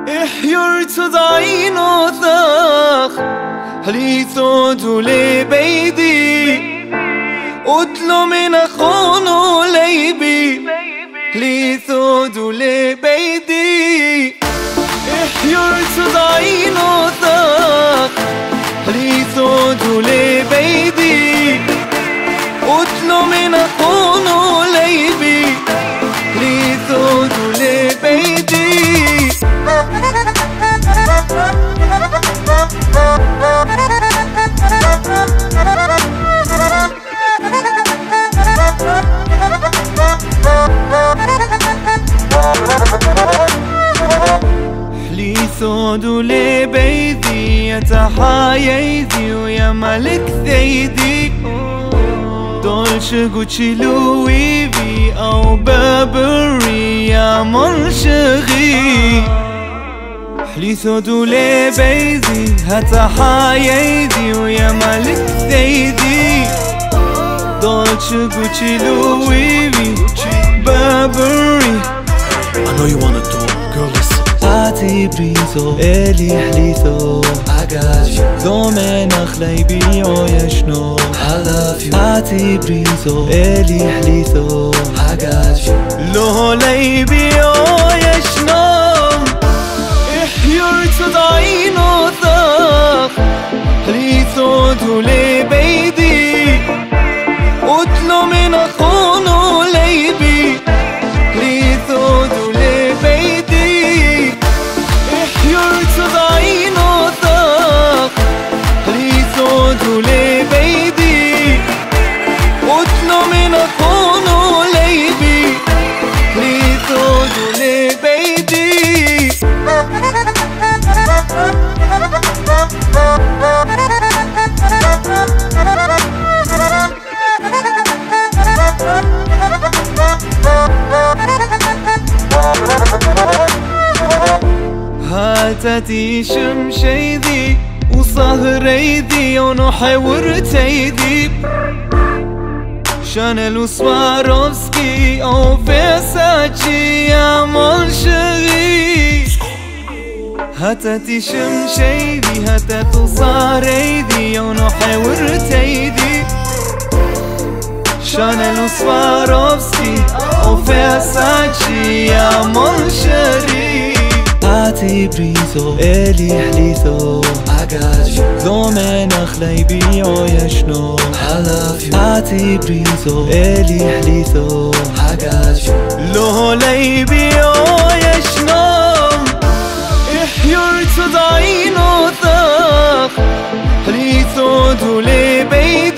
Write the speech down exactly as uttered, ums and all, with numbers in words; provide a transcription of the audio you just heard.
احيرت ضعين وثاخ حليثو دولي بيدي قتلو من أخونو ليبي حليثو دولي بيدي احيرت ضعين وثاخ حليثو دولي بيدي قتلو من أخونو ليبي حليثو دولي بيدي حليثو دولي بيدي يتحايدي ويا ملك ثيدي دولشة غوتشي لوي في أو بابري يا منشغي حليثو دولي بيدي هتحايدي ويا ملك ثيدي دولشة غوتشي لوي في بابري. I know you wanna talk, girl, listen. أعطي بريزو إلي حليثو I got you. زومن أخلي بيعو يشنو I love you. أعطي بريزو إلي حليثو I got you. لو لي بيعو يشنو احيرت ضعين وثاخ حليثو دولي بيدي قتلو من أخونو ليبي حليثو دولي بيدي احيرت ضعين وثاخ حليثو دولي بيدي قتلو من أخونو ليبي حليثو دولي بيدي. هاتتي شمشيدي وصهريدي ونحور تيدي شانيل سواروفسكي او فيرساتشي يا منشغي. هاتتي شمشيدي هاتت صهريدي ونحور تيدي شانيل سواروفسكي او فيرساتشي يا منشغي. أعطي بريزو إلي حليثو I got you. زومن أخلي بيعو يشنو I love you. أعطي بريزو إلي حليثو I got you. لو لي بيعو يشنو احيرت ضعين وثاخ حليثو دولي بيدي